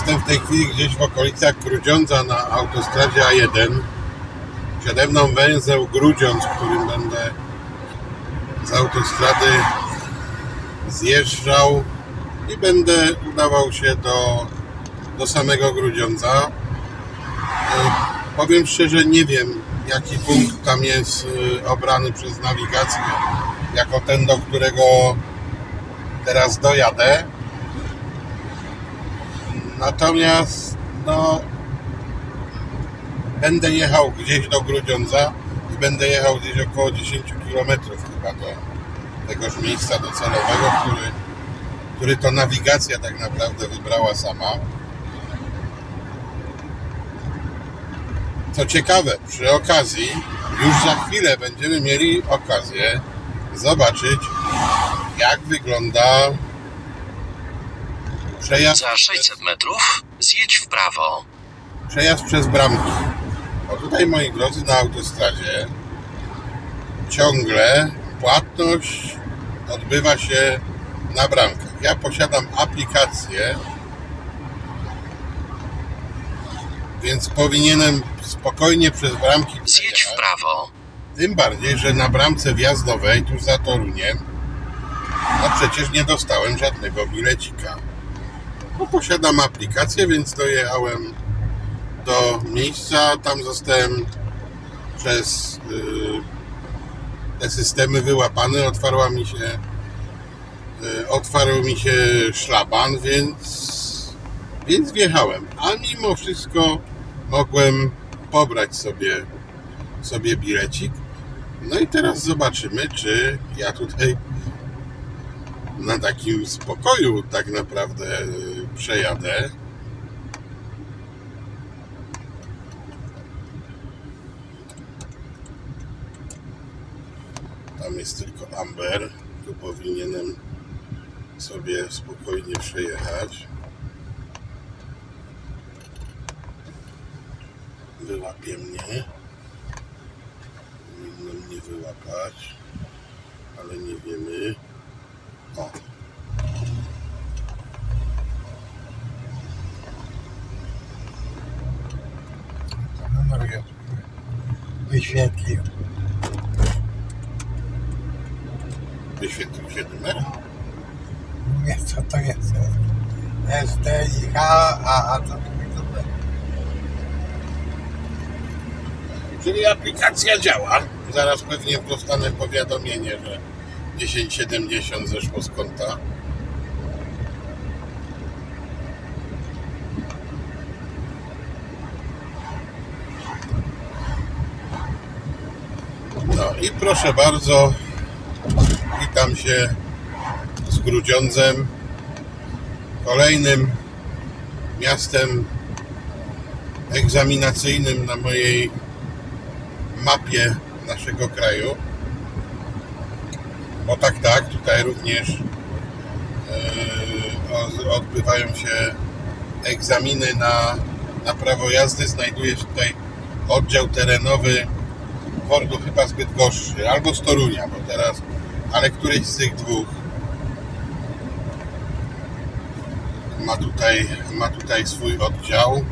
Jestem w tej chwili gdzieś w okolicach Grudziądza na autostradzie A1. Przede mną węzeł Grudziądz, którym będę z autostrady zjeżdżał i będę udawał się do samego Grudziądza. Powiem szczerze, nie wiem, jaki punkt tam jest obrany przez nawigację jako ten, do którego teraz dojadę. Natomiast będę jechał gdzieś do Grudziądza i będę jechał gdzieś około 10 km chyba do tegoż miejsca docelowego, który to nawigacja tak naprawdę wybrała sama. Co ciekawe, przy okazji już za chwilę będziemy mieli okazję zobaczyć, jak wygląda przejazd. Za 600 metrów zjedź w prawo. Przejazd przez bramki. Bo tutaj, moi drodzy, na autostradzie ciągle płatność odbywa się na bramkach. Ja posiadam aplikację, więc powinienem spokojnie przez bramki zjedź w prawo. Tym bardziej, że na bramce wjazdowej tuż za Toruniem przecież nie dostałem żadnego bilecika. Posiadam aplikację, więc dojechałem do miejsca. Tam zostałem przez te systemy wyłapany. Otwarł mi się szlaban, więc wjechałem. A mimo wszystko mogłem pobrać sobie bilecik. No i teraz zobaczymy, czy ja tutaj na takim spokoju tak naprawdę przejadę. Tam jest tylko amber. Tu powinienem sobie spokojnie przejechać. Wyłapie mnie. Powinno mnie wyłapać, ale nie wiemy. O. Numer wyświetlił. Wyświetlił się numer? Nie, co to jest? STIH, a co to jest? Czyli aplikacja działa. Zaraz pewnie dostanę powiadomienie, że 1070 zeszło z konta. No i proszę bardzo, witam się z Grudziądzem, kolejnym miastem egzaminacyjnym na mojej mapie naszego kraju. Bo tak, tutaj również odbywają się egzaminy na prawo jazdy. Znajduje się tutaj oddział terenowy Fordu chyba z Bydgoszczy albo z Torunia, bo teraz, ale któryś z tych dwóch ma tutaj swój oddział.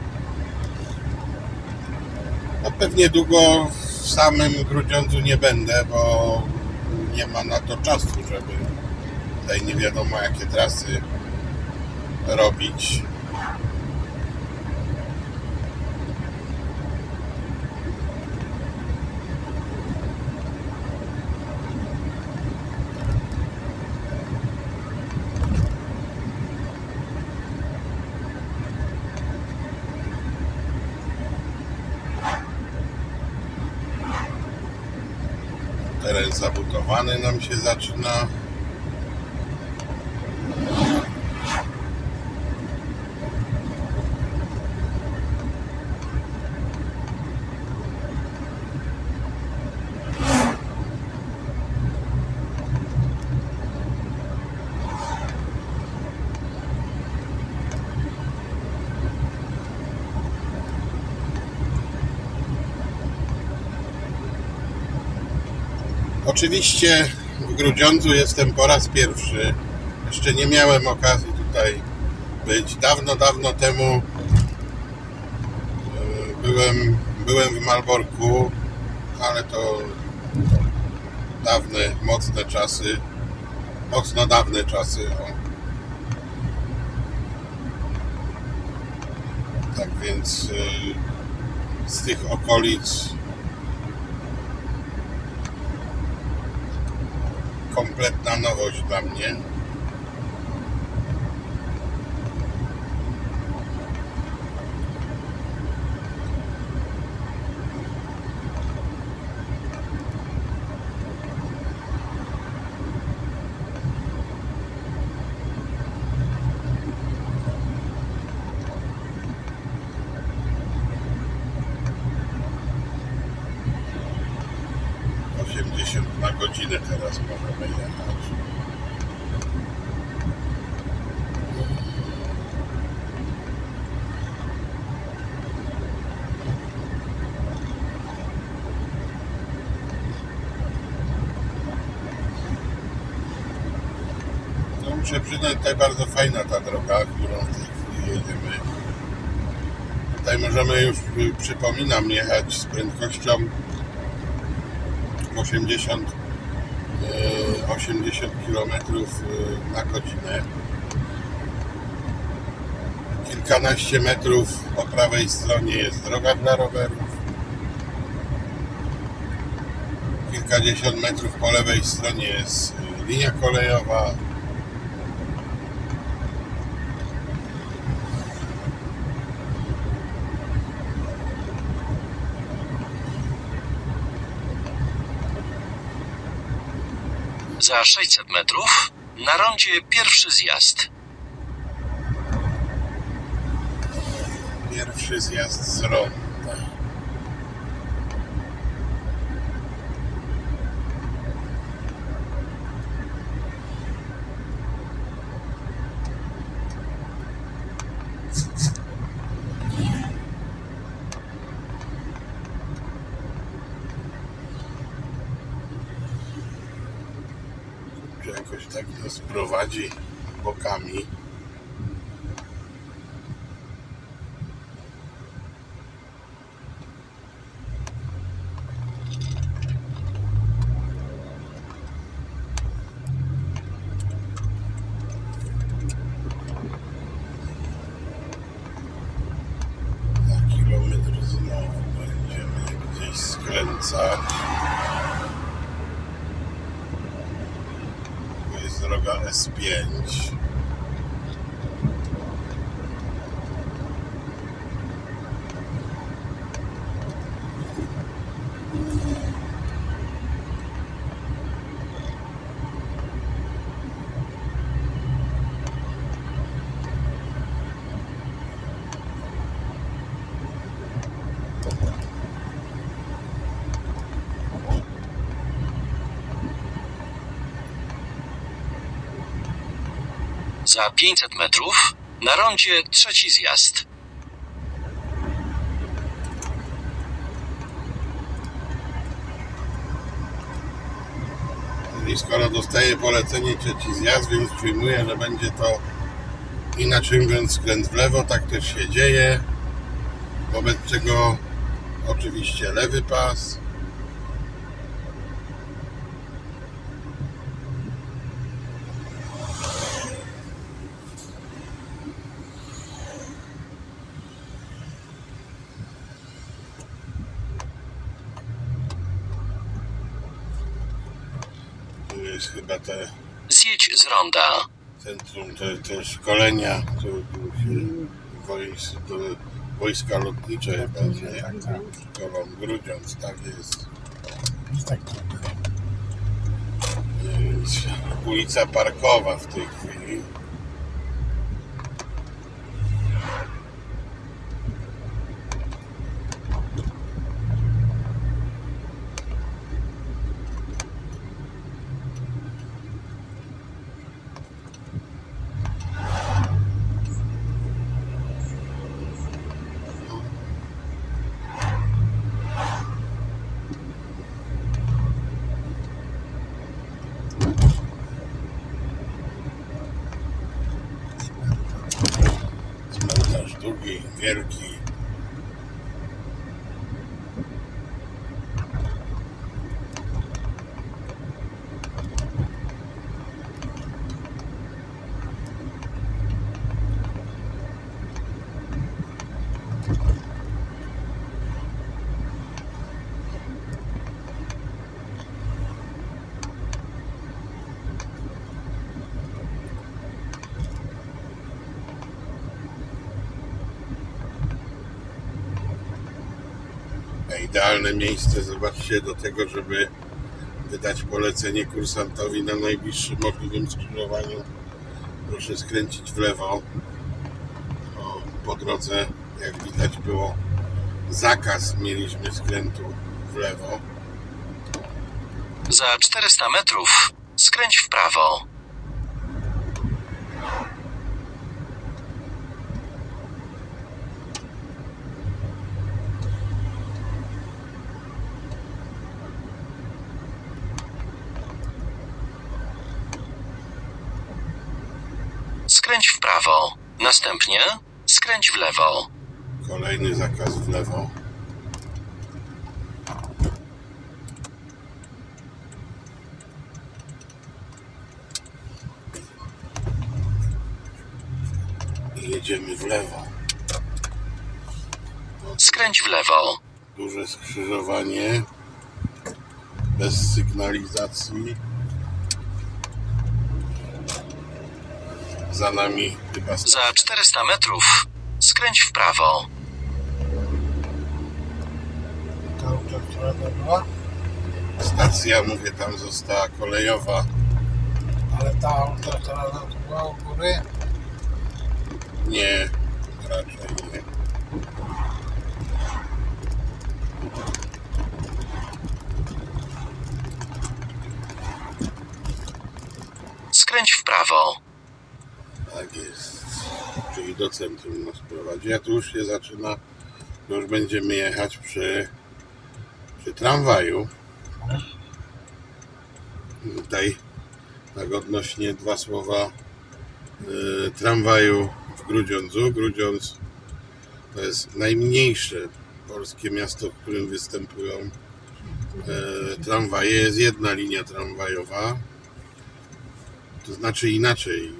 No pewnie długo w samym Grudziądzu nie będę, bo nie ma na to czasu, żeby tutaj nie wiadomo jakie trasy robić. Teren zabudowany nam się zaczyna. Oczywiście w Grudziądzu jestem po raz pierwszy. Jeszcze nie miałem okazji tutaj być. Dawno temu byłem w Malborku, ale to mocno dawne czasy. Tak więc z tych okolic kompletna nowość dla mnie. Na godzinę teraz możemy jechać. No muszę przyznać, tutaj bardzo fajna ta droga, którą w tej chwili jedziemy. Tutaj możemy już, przypominam, jechać z prędkością 80 km na godzinę. Kilkanaście metrów po prawej stronie jest droga dla rowerów. Kilkadziesiąt metrów po lewej stronie jest linia kolejowa. Za 600 metrów na rondzie pierwszy zjazd. Pierwszy zjazd z ronda. Jakoś tak nas prowadzi bokami. Na kilometr znowu będziemy gdzieś skręcać. Droga S5. Za 500 metrów na rondzie trzeci zjazd. I skoro dostaję polecenie trzeci zjazd, więc przyjmuję, że będzie to inaczej mówiąc skręt w lewo, tak też się dzieje. Wobec czego oczywiście lewy pas. Tu jest chyba Zjedź z ronda. centrum te szkolenia, tu się wojska lotnicze będzie szkolą Grudziądz, tak jest. Ulica Parkowa w tej chwili. wielki. Idealne miejsce, zobaczcie, do tego, żeby wydać polecenie kursantowi na najbliższym możliwym skrzyżowaniu. Proszę skręcić w lewo. Po drodze, jak widać, było zakaz, mieliśmy skrętu w lewo. Za 400 metrów skręć w prawo. Skręć w prawo. Następnie skręć w lewo. Kolejny zakaz w lewo. I jedziemy w lewo. Skręć w lewo. Duże skrzyżowanie. Bez sygnalizacji. Za nami chyba Za 400 metrów skręć w prawo. Ta autostrada była, stacja, mówię, tam została kolejowa. ale ta autostrada tu była u góry. Nie, raczej nie. Skręć w prawo. Tak jest. Czyli do centrum nas prowadzi. A tu już się zaczyna, już będziemy jechać przy tramwaju. Tutaj tak odnośnie dwa słowa tramwaju w Grudziądzu. Grudziądz to jest najmniejsze polskie miasto, w którym występują tramwaje. Jest jedna linia tramwajowa. To znaczy inaczej.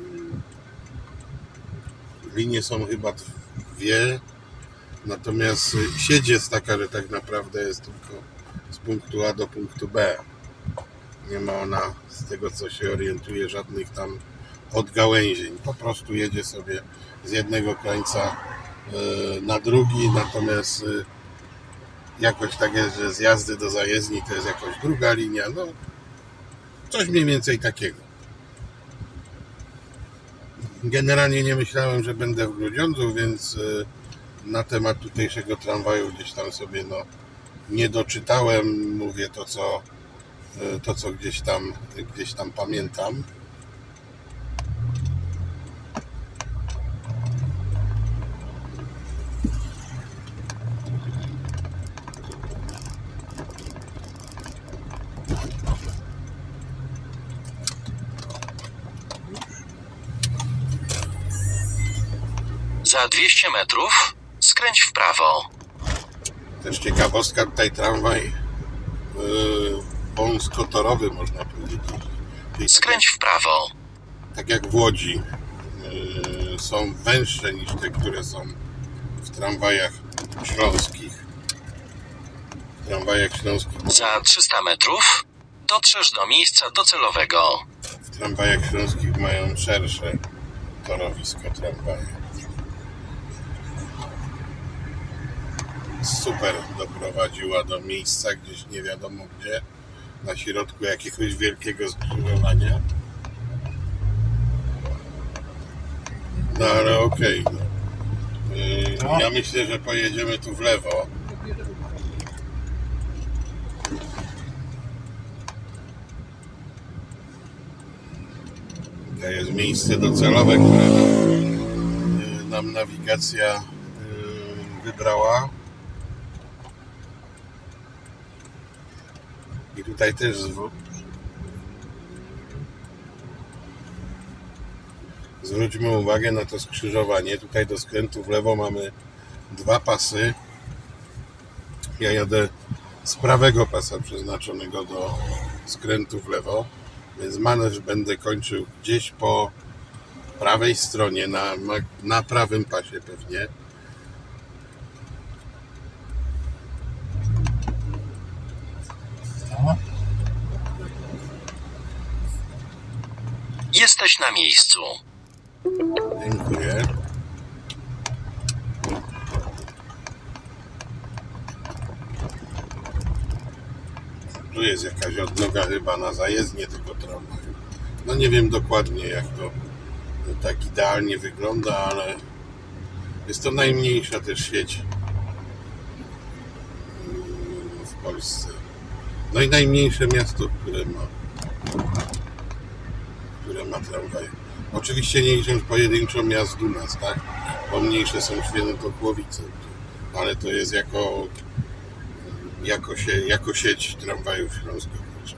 Linie są chyba dwie, natomiast sieć jest taka, że tak naprawdę jest tylko z punktu A do punktu B. Nie ma ona, z tego co się orientuje, żadnych tam odgałęzień. Po prostu jedzie sobie z jednego końca na drugi, natomiast jakoś tak jest, że z jazdy do zajezdni to jest jakoś druga linia. No, coś mniej więcej takiego. Generalnie nie myślałem, że będę w Grudziądzu, więc na temat tutejszego tramwaju gdzieś tam sobie nie doczytałem. Mówię to, co gdzieś tam pamiętam. Za 200 metrów skręć w prawo. Też ciekawostka, tutaj tramwaj wąskotorowy, można powiedzieć. Skręć w prawo. Tak jak w Łodzi, są węższe niż te, które są w tramwajach śląskich. W tramwajach śląskich. Za 300 metrów dotrzesz do miejsca docelowego. W tramwajach śląskich mają szersze torowisko tramwaje. Super doprowadziła do miejsca gdzieś nie wiadomo gdzie, na środku jakiegoś wielkiego skrzyżowania. No ale okej. Ja myślę, że pojedziemy tu w lewo. To jest miejsce docelowe, które nam nawigacja wybrała. I tutaj też zwróćmy uwagę na to skrzyżowanie. Tutaj do skrętu w lewo mamy 2 pasy. Ja jadę z prawego pasa przeznaczonego do skrętu w lewo, więc manewr będę kończył gdzieś po prawej stronie, na prawym pasie pewnie. No. Jesteś na miejscu. Dziękuję. Tu jest jakaś odnoga chyba na zajezdnię tego tramwaju. No nie wiem dokładnie, jak to tak idealnie wygląda, ale jest to najmniejsza też sieć w Polsce. No i najmniejsze miasto, które ma tramwaj. Oczywiście nie licząc pojedynczo miast u nas, tak? Bo mniejsze są Świętokłowice, ale to jest jako sieć tramwajów śląskowicza,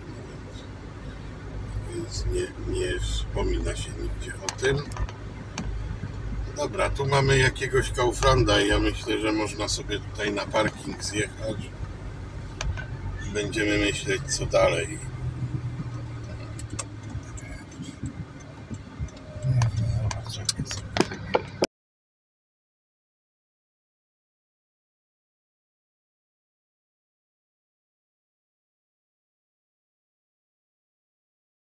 więc nie wspomina się nigdzie o tym. Dobra, tu mamy jakiegoś Kauflanda i ja myślę, że można sobie tutaj na parking zjechać i będziemy myśleć, co dalej. Nie, zobacz, jak jest.